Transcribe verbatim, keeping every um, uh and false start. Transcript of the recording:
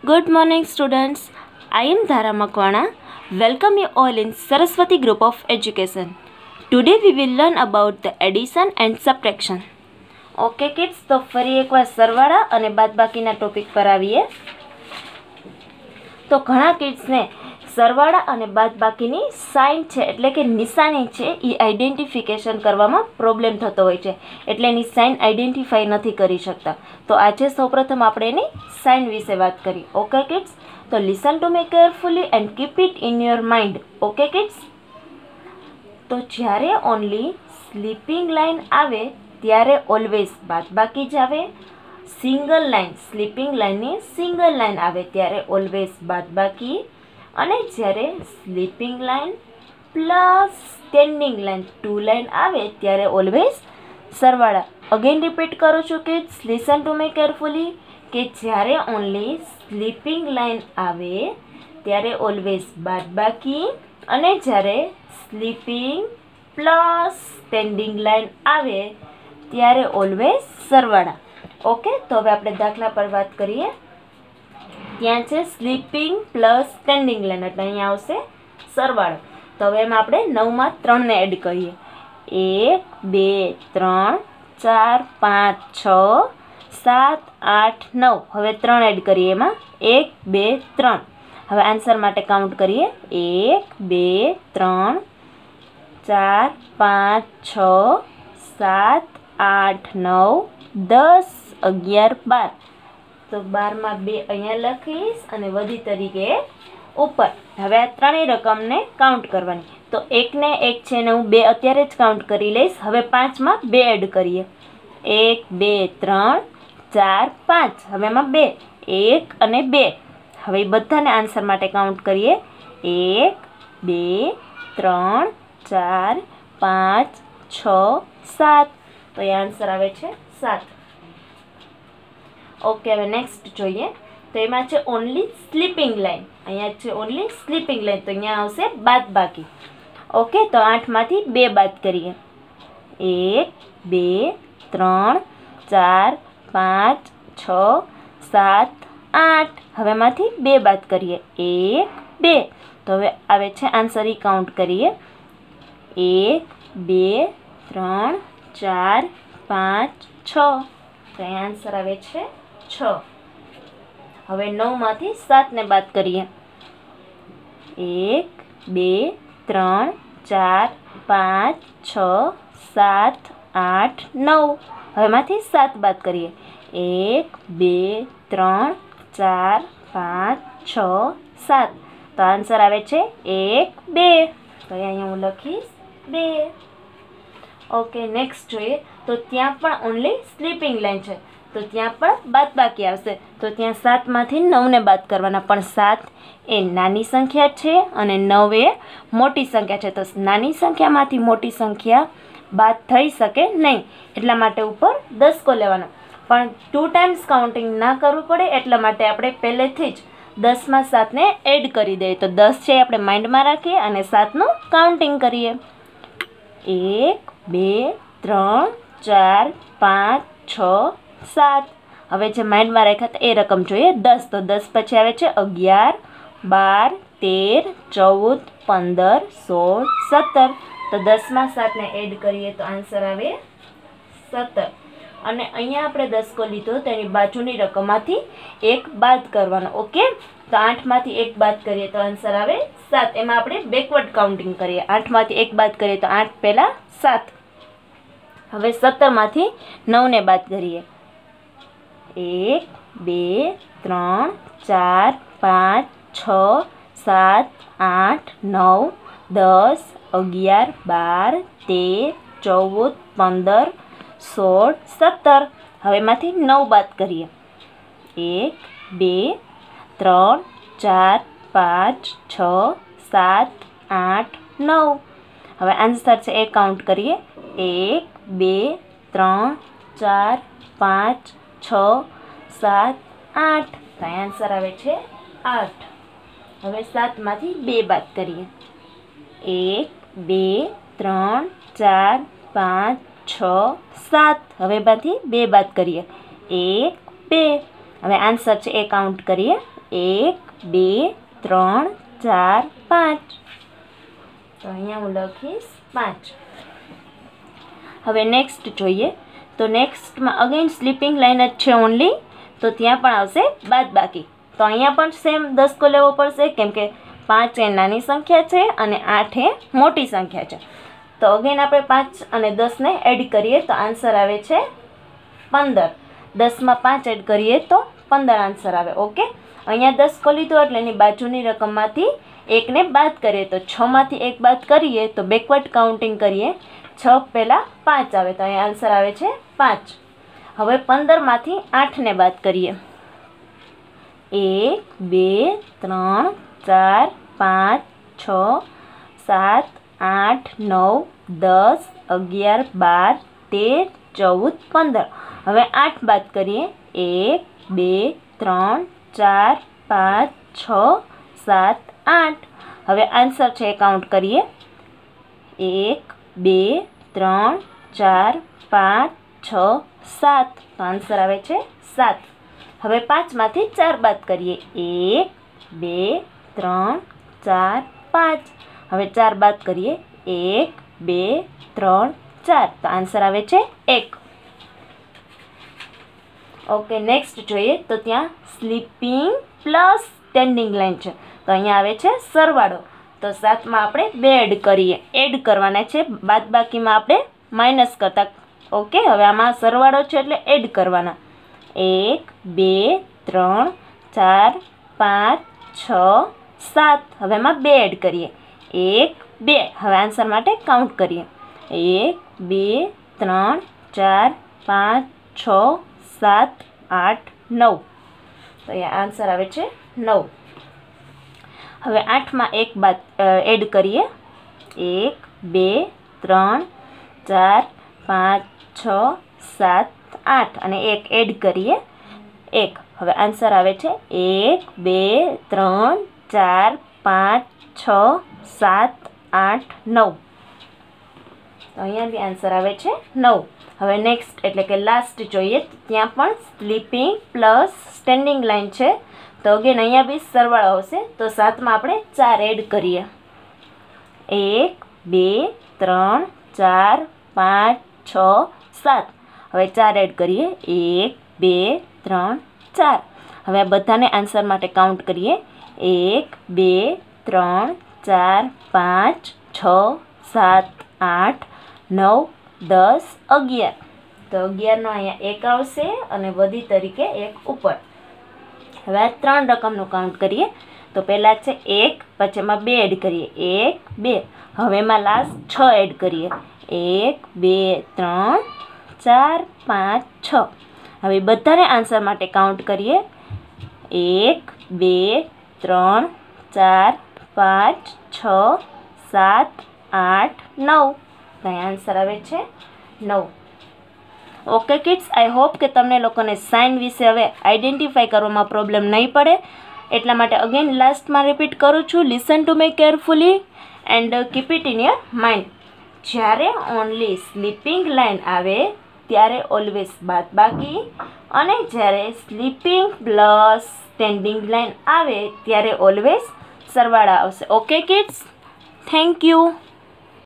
Good morning, students. I am Dhara Makwana. Welcome you all in Saraswati Group of Education. Today we will learn about the addition and subtraction. Okay kids, તો ફરી એકવાર સરવાળા અને બાદબાકીના topic પર આવીએ. તો ઘણા કિડ્સને સરવાળા અને બાદબાકીની સાઇન છે એટલે કે નિશાની છે એ આઈડેન્ટિફિકેશન કરવામાં પ્રોબ્લેમ થતો હોય છે, એટલે એની સાઇન આઈડેન્ટિફાઈ નથી કરી શકતા. તો આજે સૌપ્રથમ આપણે એની સાઇન વિશે વાત કરી. ઓકે કિડ્સ, તો listen to me carefully and keep it in your mind. Okay kids, તો જ્યારે ઓનલી સ્લીપિંગ લાઇન આવે ત્યારે ઓલવેઝ બાદબાકી જ આવે. સિંગલ લાઇન સ્લીપિંગ લાઇનની સિંગલ લાઇન આવે ત્યારે ઓલવેઝ બાદબાકી, અને જ્યારે sleeping line plus standing line two line આવે ત્યારે ઓલવેઝ સરવાળા. અગેન રિપીટ કરું છું કે લિસન ટુ મી કેરફુલી, કે જ્યારે ઓનલી સ્લીપિંગ લાઇન આવે ત્યારે ઓલવેઝ બાદબાકી, અને જ્યારે સ્લીપિંગ પ્લસ સ્ટેન્ડિંગ લાઇન આવે ત્યારે ઓલવેઝ સરવાળા. ઓકે, તો હવે આપણે દાખલા પર વાત કરીએ. ત્યાં છે સ્લીપિંગ પ્લસ સ્ટેન્ડિંગ લાઇન, એટલે અહીંયા આવશે સરવાળો. તો હવે એમાં આપણે નવમાં ત્રણને એડ કરીએ. એક, બે, ત્રણ, ચાર, પાંચ, છ, સાત, આઠ, નવ. હવે ત્રણ એડ કરીએ એમાં. એક, બે, ત્રણ. હવે આન્સર માટે કાઉન્ટ કરીએ. એક, બે, ત્રણ, ચાર, પાંચ, છ, સાત, આઠ, નવ, દસ, અગિયાર, બાર. તો બારમાં બે અહીંયા લખીશ અને વધી તરીકે ઉપર. હવે આ ત્રણેય રકમને કાઉન્ટ કરવાની. તો એકને એક છે ને હું બે અત્યારે જ કાઉન્ટ કરી લઈશ. હવે પાંચમાં બે એડ કરીએ. એક, બે, ત્રણ, ચાર, પાંચ. હવે એમાં બે, એક અને બે. હવે એ બધાને આન્સર માટે કાઉન્ટ કરીએ. એક, બે, ત્રણ, ચાર, પાંચ, છ, સાત. તો એ આન્સર આવે છે સાત. ઓકે, હવે નેક્સ્ટ જોઈએ. તો એમાં છે ઓનલી સ્લીપિંગ લાઇન. અહીંયા છે ઓનલી સ્લીપિંગ લાઇન, તો અહીંયા આવશે બાદબાકી. ઓકે, તો આઠમાંથી બે બાદ કરીએ. એક, બે, ત્રણ, ચાર, પાંચ, છ, સાત, આઠ. હવે એમાંથી બે બાદ કરીએ. એક, બે. તો હવે આવે છે આન્સર ઈ કાઉન્ટ કરીએ. એક, બે, ત્રણ, ચાર, પાંચ, છ. તો અહીં આન્સર આવે છે છ. હવે નવમાંથી સાતને બાદ કરીએ. એક, બે, ત્રણ, ચાર, પાંચ, છ, સાત, આઠ, નવ. હવે એમાંથી સાત બાદ કરીએ. એક, બે, ત્રણ, ચાર, પાંચ, છ, સાત. તો આન્સર આવે છે એક, બે. તો અહીંયા હું લખીશ બે. ઓકે, નેક્સ્ટ જોઈએ. તો ત્યાં પણ ઓનલી સ્લીપિંગ લાઇન છે, તો ત્યાં પણ બાદબાકી આવશે. તો ત્યાં સાતમાંથી નવને બાદ કરવાના, પણ સાત એ નાની સંખ્યા છે અને નવ એ મોટી સંખ્યા છે. તો નાની સંખ્યામાંથી મોટી સંખ્યા બાદ થઈ શકે નહીં, એટલા માટે ઉપર દસકો લેવાનો. પણ ટુ ટાઈમ્સ કાઉન્ટિંગ ના કરવું પડે એટલા માટે આપણે પહેલેથી જ દસમાં સાતને એડ કરી દઈએ. તો દસ છે આપણે માઇન્ડમાં રાખીએ અને સાતનું કાઉન્ટિંગ કરીએ. એક, બે, ત્રણ, ચાર, પાંચ, છ, સાત. હવે જે માઇન્ડમાં રાખ્યા હતા એ રકમ જોઈએ. દસ. તો દસ પછી આવે છે અગિયાર, બાર, તેર, ચૌદ, પંદર, સોળ, સત્તર. તો દસમાં સાતને એડ કરીએ તો આન્સર આવે સત્તર. અને અહીંયા આપણે દસકો લીધો તો એની બાજુની રકમમાંથી એક બાદ કરવાનો. ઓકે, તો આઠમાંથી એક બાદ કરીએ તો આન્સર આવે સાત. એમાં આપણે બેકવર્ડ કાઉન્ટિંગ કરીએ. આઠમાંથી એક બાદ કરીએ તો આઠ પહેલાં સાત. હવે સત્તરમાંથી નવને બાદ કરીએ. એક, બે, ત્રણ, ચાર, પાંચ, છ, સાત, આઠ, નવ, દસ, અગિયાર, બાર, તેર, ચૌદ, પંદર, સોળ, સત્તર. હવે એમાંથી નવ બાદ કરીએ. એક, બે, ત્રણ, ચાર, પાંચ, છ, સાત, આઠ, નવ. હવે આન્સર છે એ કાઉન્ટ કરીએ. એક, બે, ત્રણ, ચાર, પાંચ, છ, સાત, આઠ. તો આન્સર આવે છે આઠ. હવે સાતમાંથી બે બાદ કરીએ. એક, બે, ત્રણ, ચાર, પાંચ, છ, સાત. હવે એમાંથી બે બાદ કરીએ. એક, બે. હવે આન્સર છે એ કાઉન્ટ કરીએ. એક બે ત્રણ ચાર પાંચ. તો અહીંયા હું લખીશ પાંચ. હવે નેક્સ્ટ જોઈએ. તો નેક્સ્ટમાં અગેન સ્લીપિંગ લાઇન જ છે ઓનલી, તો ત્યાં પણ આવશે બાદબાકી. તો અહીંયા પણ સેમ દસકો લેવો પડશે, કેમ કે પાંચ એ નાની સંખ્યા છે અને આઠ એ મોટી સંખ્યા છે. તો અગેન આપણે પાંચ અને દસને એડ કરીએ તો આન્સર આવે છે પંદર. દસમાં પાંચ એડ કરીએ તો પંદર આન્સર આવે. ઓકે, અહીંયા દસકો લીધો એટલે એની બાજુની રકમમાંથી એકને બાદ કરીએ, તો છમાંથી એક બાદ કરીએ તો બેકવર્ડ કાઉન્ટિંગ કરીએ, છ પહેલાં પાંચ આવે, તો અહીંયા આન્સર આવે છે પાંચ. હવે પંદરમાંથી આઠને બાદ કરીએ. એક બે ત્રણ ચાર પાંચ છ સાત આઠ નવ દસ અગિયાર બાર તેર ચૌદ પંદર. હવે આઠ બાદ કરીએ. એક બે ત્રણ ચાર પાંચ છ સાત આઠ. હવે આન્સર છે એ કાઉન્ટ કરીએ. એક બે ત્રણ ચાર પાંચ છ સાત. તો આન્સર આવે છે સાત. હવે પાંચમાંથી ચાર બાદ કરીએ. એક બે ત્રણ ચાર પાંચ. હવે ચાર બાદ કરીએ. એક બે ત્રણ ચાર. તો આન્સર આવે છે એક. ઓકે, નેક્સ્ટ જોઈએ. તો ત્યાં સ્લીપિંગ પ્લસ સ્ટેન્ડિંગ લાઇન છે, તો અહીંયા આવે છે સરવાળો. તો સાતમાં આપણે બે એડ કરીએ, એડ કરવાના છે, બાદબાકીમાં આપણે માઇનસ કરતા. ઓકે, હવે આમાં સરવાળો છે એટલે એડ કરવાના. એક બે ત્રણ ચાર પાંચ છ સાત. હવે એમાં બે એડ કરીએ. એક બે. હવે આન્સર માટે કાઉન્ટ કરીએ. એક બે ત્રણ ચાર પાંચ છ સાત આઠ નવ. તો અહીંયા આન્સર આવે છે નવ. હવે આઠમાં એક બાદ એડ કરીએ. એક બે ત્રણ ચાર પાંચ છ સાત આઠ અને એક એડ કરીએ. એક. હવે આન્સર આવે છે એક બે ત્રણ ચાર પાંચ છ સાત આઠ નવ. તો અહીંયા બી આન્સર આવે છે નવ. હવે નેક્સ્ટ એટલે કે લાસ્ટ જોઈએ. ત્યાં પણ સ્લીપિંગ પ્લસ સ્ટેન્ડિંગ લાઇન છે, તો અગેન અહીંયા બી સરવાળો આવશે. તો સાતમાં આપણે ચાર એડ કરીએ. એક બે ત્રણ ચાર પાંચ છ સાત. હવે ચાર એડ કરીએ. એક બે ત્રણ ચાર. હવે આ બધાને આન્સર માટે કાઉન્ટ કરીએ. એક બે ત્રણ ચાર પાંચ છ સાત આઠ નવ દસ અગિયાર. તો અગિયારનો અહીંયા એક આવશે અને વધી તરીકે એક ઉપર. હવે આ ત્રણ રકમનું કાઉન્ટ કરીએ. તો પહેલાં છે એક, પછી એમાં બે એડ કરીએ. એક બે. હવે એમાં લાસ્ટ છ એડ કરીએ. એક બે ત્રણ ચાર પાંચ છ. હવે બધાને આન્સર માટે કાઉન્ટ કરીએ. એક બે ત્રણ ચાર પાંચ છ સાત આઠ નવ. તો અહીં આન્સર આવે છે નવ. ઓકે કિડ્સ, આઈ હોપ કે તમને લોકોને સાઇન વિશે હવે આઈડેન્ટિફાઈ કરવામાં પ્રોબ્લેમ નહીં પડે. એટલા માટે અગેન લાસ્ટમાં રિપીટ કરું છું. Listen to me carefully and keep it in your mind. જ્યારે ઓનલી સ્લીપિંગ લાઇન આવે ત્યારે ઓલવેઝ બાદબાકી, અને જ્યારે સ્લીપિંગ પ્લસ સ્ટેન્ડિંગ લાઇન આવે ત્યારે ઓલવેઝ સરવાળા આવશે. Okay kids, thank you.